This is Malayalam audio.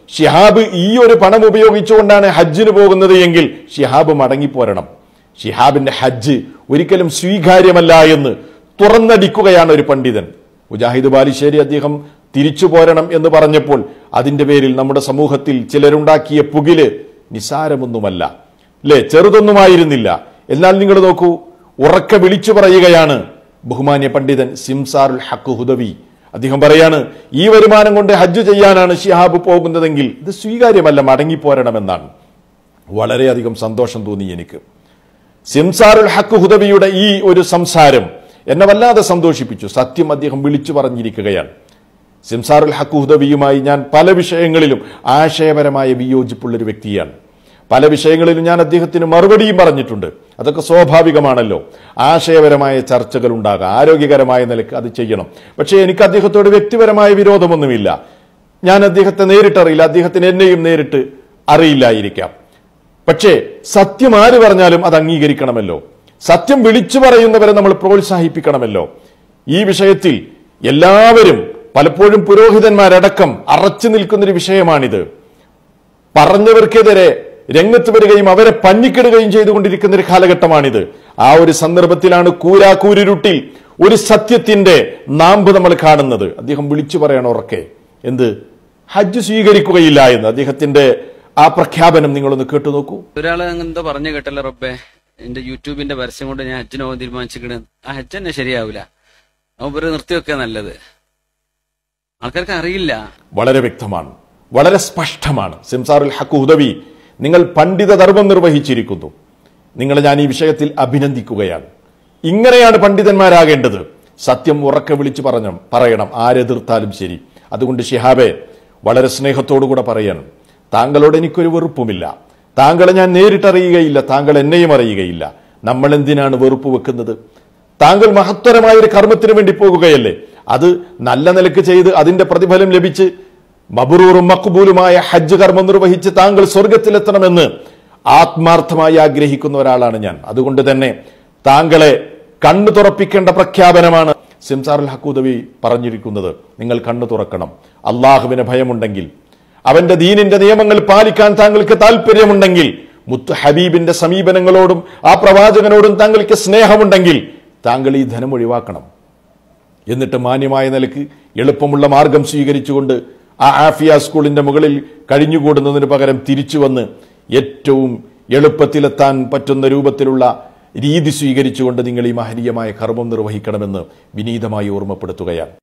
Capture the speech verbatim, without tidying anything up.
ഷിഹാബ് ഈ ഒരു പണം ഉപയോഗിച്ചുകൊണ്ടാണ് ഹജ്ജിന് പോകുന്നത് എങ്കിൽ ഷിഹാബ് മടങ്ങിപ്പോരണം. ഷിഹാബിന്റെ ഹജ്ജ് ഒരിക്കലും സ്വീകാര്യമല്ല എന്ന് തുറന്നടിക്കുകയാണ് ഒരു പണ്ഡിതൻ. മുജാഹിദ് ബാലുശ്ശേരി അദ്ദേഹം തിരിച്ചു പോരണം എന്ന് പറഞ്ഞപ്പോൾ അതിന്റെ പേരിൽ നമ്മുടെ സമൂഹത്തിൽ ചിലരുണ്ടാക്കിയ പുകില് നിസാരമൊന്നുമല്ല, അല്ലേ, ചെറുതൊന്നുമായിരുന്നില്ല. എന്നാൽ നിങ്ങൾ നോക്കൂ, ഉറക്കെ വിളിച്ചു പറയുകയാണ് ബഹുമാന്യ പണ്ഡിതൻ സിംസാറുൽ ഹഖ് ഹുദവി. അദ്ദേഹം പറയാണ്, ഈ വരുമാനം കൊണ്ട് ഹജ്ജ് ചെയ്യാനാണ് ഷിഹാബ് പോകുന്നതെങ്കിൽ ഇത് സ്വീകാര്യമല്ല, മടങ്ങിപ്പോരണമെന്നാണ്. വളരെയധികം സന്തോഷം തോന്നി എനിക്ക്. സിംസാറുൽ ഹഖ് ഹുദവിയുടെ ഈ ഒരു സംസാരം എന്നെ വല്ലാതെ സന്തോഷിപ്പിച്ചു. സത്യം അദ്ദേഹം വിളിച്ചു പറഞ്ഞിരിക്കുകയാണ്. സിംസാറുൽ ഹഖ് ഹുദവിയുമായി ഞാൻ പല വിഷയങ്ങളിലും ആശയപരമായ വിയോജിപ്പുള്ളൊരു വ്യക്തിയാണ്. പല വിഷയങ്ങളിലും ഞാൻ അദ്ദേഹത്തിന് മറുപടിയും പറഞ്ഞിട്ടുണ്ട്. അതൊക്കെ സ്വാഭാവികമാണല്ലോ. ആശയപരമായ ചർച്ചകൾ ഉണ്ടാകാം, ആരോഗ്യകരമായ നിലക്ക് അത് ചെയ്യണം. പക്ഷേ എനിക്ക് അദ്ദേഹത്തോട് വ്യക്തിപരമായ വിരോധമൊന്നുമില്ല. ഞാൻ അദ്ദേഹത്തെ നേരിട്ടറിയില്ല, അദ്ദേഹത്തിന് എന്നെയും നേരിട്ട് അറിയില്ലായിരിക്കാം. പക്ഷേ സത്യം ആര് പറഞ്ഞാലും അത് അംഗീകരിക്കണമല്ലോ. സത്യം വിളിച്ചു പറയുന്നവരെ നമ്മൾ പ്രോത്സാഹിപ്പിക്കണമല്ലോ. ഈ വിഷയത്തിൽ എല്ലാവരും, പലപ്പോഴും പുരോഹിതന്മാരടക്കം അറച്ചു നിൽക്കുന്നൊരു വിഷയമാണിത്. പറഞ്ഞവർക്കെതിരെ രംഗത്ത് വരികയും അവരെ പഞ്ഞിക്കിടുകയും ചെയ്തുകൊണ്ടിരിക്കുന്ന ഒരു കാലഘട്ടമാണിത്. ആ ഒരു സന്ദർഭത്തിലാണ് കൂരാക്കൂരുരുട്ടിൽ ഒരു സത്യത്തിന്റെ നാമ്പ് നമ്മൾ കാണുന്നത്. അദ്ദേഹം വിളിച്ചു പറയണം ഉറക്കെ, എന്ത്, ഹജ്ജ് സ്വീകരിക്കുകയില്ല എന്ന്. അദ്ദേഹത്തിന്റെ ആ പ്രഖ്യാപനം നിങ്ങളൊന്ന് കേട്ടു നോക്കൂ. ഒരാള് എന്താ പറഞ്ഞു കേട്ടല്ലോ, റബ്ബേ എന്റെ യൂട്യൂബിന്റെ പരസ്യം കൊണ്ട് ഞാൻ ഹജ്ജിന് പോകാൻ തീരുമാനിച്ചിരിക്കണ, ആ ഹജ്ജ് തന്നെ ശരിയാവില്ല, അവർ നിർത്തിവെക്കുക നല്ലത്. ആൾക്കാർക്ക് അറിയില്ല. വളരെ വ്യക്തമാണ്, വളരെ സ്പഷ്ടമാണ്. സിംസാറുൽ ഹഖ് ഹുദവി, നിങ്ങൾ പണ്ഡിത ധർമ്മം നിർവഹിച്ചിരിക്കുന്നു. നിങ്ങളെ ഞാൻ ഈ വിഷയത്തിൽ അഭിനന്ദിക്കുകയാണ്. ഇങ്ങനെയാണ് പണ്ഡിതന്മാരാകേണ്ടത്. സത്യം ഉറക്കെ വിളിച്ചു പറഞ്ഞു പറയണം, ആരെതിർത്താലും ശരി. അതുകൊണ്ട് ഷിഹാബെ, വളരെ സ്നേഹത്തോടുകൂടെ പറയണം, താങ്കളോട് എനിക്കൊരു വെറുപ്പുമില്ല. താങ്കളെ ഞാൻ നേരിട്ടറിയുകയില്ല, താങ്കൾ എന്നെയും അറിയുകയില്ല. നമ്മൾ എന്തിനാണ് വെറുപ്പ് വെക്കുന്നത്? താങ്കൾ മഹത്തരമായ ഒരു കർമ്മത്തിന് വേണ്ടി പോകുകയല്ലേ. അത് നല്ല നിലക്ക് ചെയ്ത് അതിന്റെ പ്രതിഫലം ലഭിച്ച് മബ്റൂറും മഖ്ബൂലുമായ ഹജ്ജ് കർമ്മം നിർവഹിച്ച് താങ്കൾ സ്വർഗത്തിലെത്തണമെന്ന് ആത്മാർത്ഥമായി ആഗ്രഹിക്കുന്ന ഒരാളാണ് ഞാൻ. അതുകൊണ്ട് തന്നെ താങ്കളെ കണ്ണു തുറപ്പിക്കേണ്ട പ്രഖ്യാപനമാണ് സിംസാറുൽ ഹഖ് ഹുദവി പറഞ്ഞിരിക്കുന്നത്. നിങ്ങൾ കണ്ണു തുറക്കണം. അള്ളാഹുവിന് ഭയമുണ്ടെങ്കിൽ, അവന്റെ ദീനിന്റെ നിയമങ്ങൾ പാലിക്കാൻ താങ്കൾക്ക് താല്പര്യമുണ്ടെങ്കിൽ, മുത്ത് ഹബീബിന്റെ സമീപനങ്ങളോടും ആ പ്രവാചകനോടും താങ്കൾക്ക് സ്നേഹമുണ്ടെങ്കിൽ താങ്കൾ ഈ ധനം ഒഴിവാക്കണം. എന്നിട്ട് മാന്യമായ നിലക്ക് എളുപ്പമുള്ള മാർഗം സ്വീകരിച്ചുകൊണ്ട് ആ ആഫിയ സ്കൂളിന്റെ മുകളിൽ കഴിഞ്ഞുകൂടുന്നതിന് പകരം തിരിച്ചു വന്ന് ഏറ്റവും എളുപ്പത്തിലെത്താൻ പറ്റുന്ന രൂപത്തിലുള്ള രീതി സ്വീകരിച്ചുകൊണ്ട് നിങ്ങൾ ഈ മഹനീയമായ കർമ്മം നിർവഹിക്കണമെന്ന് വിനീതമായി ഓർമ്മപ്പെടുത്തുകയാണ്.